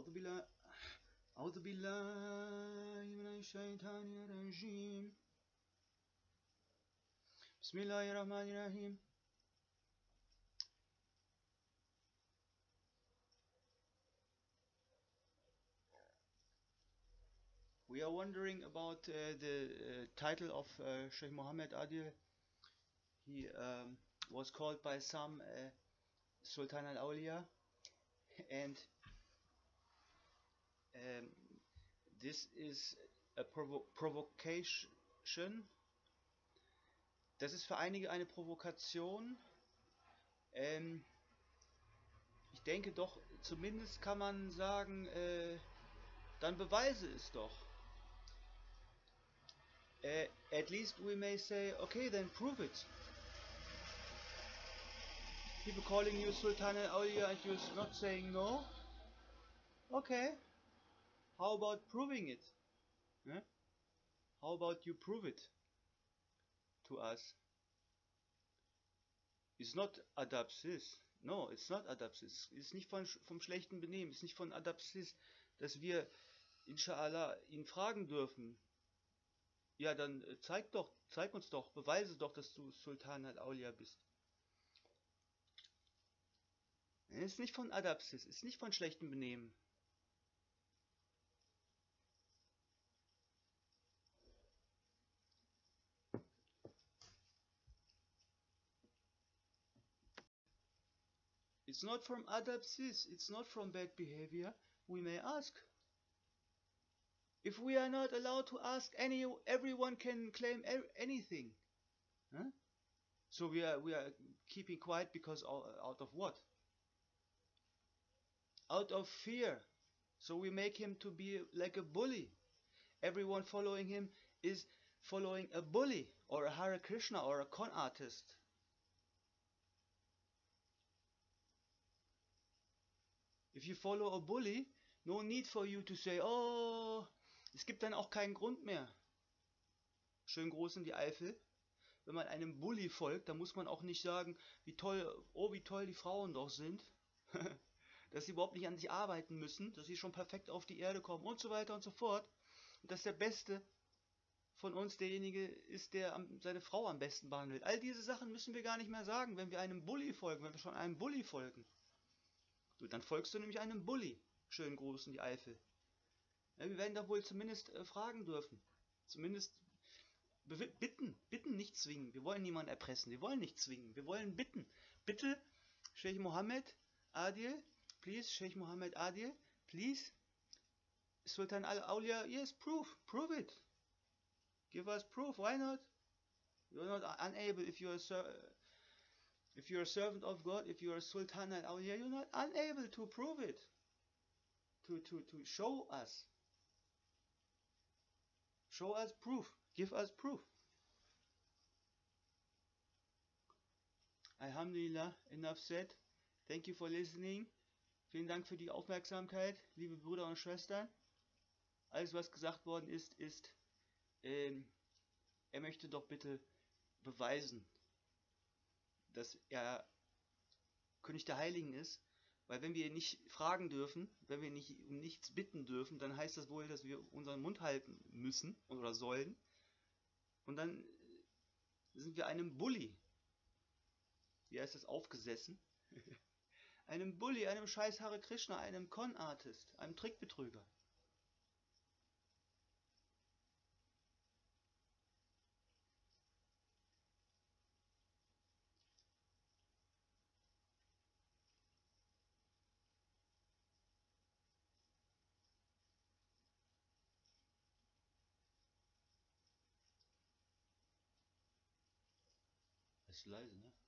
أعوذ بالله أعوذ بالله من الشيطان الرجيم بسم الله الرحمن الرحيم. We are wondering about the title of Sheikh Mohammed Adil. He was called by some Sultan al-Awliya, and this is a provocation. Das ist für einige eine Provokation. Ich denke doch, zumindest kann man sagen, dann beweise es doch. At least we may say, okay, then prove it. People calling you Sultan al-Awliya and you're not saying no? Okay. How about proving it? Huh? How about you prove it to us? It's not Adapsis. No, it's not Adapsis. It's nicht vom schlechten Benehmen. It's nicht von Adapsis, dass wir, inshallah, ihn fragen dürfen. Ja, dann zeig uns doch, beweise doch, dass du Sultan al-Awliya bist. Es ist nicht von Adapsis, es ist nicht von schlechtem Benehmen. It's not from adapsis, it's not from bad behavior, we may ask. If we are not allowed to ask, everyone can claim anything. Huh? So we are keeping quiet because out of what? Out of fear. So we make him to be like a bully. Everyone following him is following a bully or a Hare Krishna or a con artist. If you follow a bully, no need for you to say, oh, es gibt dann auch keinen Grund mehr. Schön groß in die Eifel. Wenn man einem Bully folgt, dann muss man auch nicht sagen, wie toll die Frauen doch sind. Dass sie überhaupt nicht an sich arbeiten müssen, dass sie schon perfekt auf die Erde kommen und so weiter und so fort. Und dass der Beste von uns derjenige ist, der seine Frau am besten behandelt. All diese Sachen müssen wir gar nicht mehr sagen, wenn wir einem Bully folgen, wenn wir schon einem Bully folgen. Du, dann folgst du nämlich einem Bully. Schön groß in die Eifel. Ja, wir werden da wohl zumindest fragen dürfen. Zumindest bitten, nicht zwingen. Wir wollen niemanden erpressen, wir wollen nicht zwingen, wir wollen bitten. Bitte, Sheikh Mohammed Adil, please, Sheikh Mohammed Adil, please, Sultan al-Awliya, yes, prove it. Give us proof, why not? You're not unable, if you're a servant of God, if you're a Sultan al-Awliya, you're not unable to prove it. To show us. Show us proof. Give us proof. Alhamdulillah, enough said. Thank you for listening. Vielen Dank für die Aufmerksamkeit, liebe Brüder und Schwestern. Alles, was gesagt worden ist, er möchte doch bitte beweisen, dass er König der Heiligen ist. Weil wenn wir nicht fragen dürfen, wenn wir nicht um nichts bitten dürfen, dann heißt das wohl, dass wir unseren Mund halten müssen oder sollen. Und dann sind wir einem Bully, wie heißt das, aufgesessen. Einem Bully, einem scheiß Hare Krishna, einem Con-Artist, einem Trickbetrüger. Das ist leise, ne?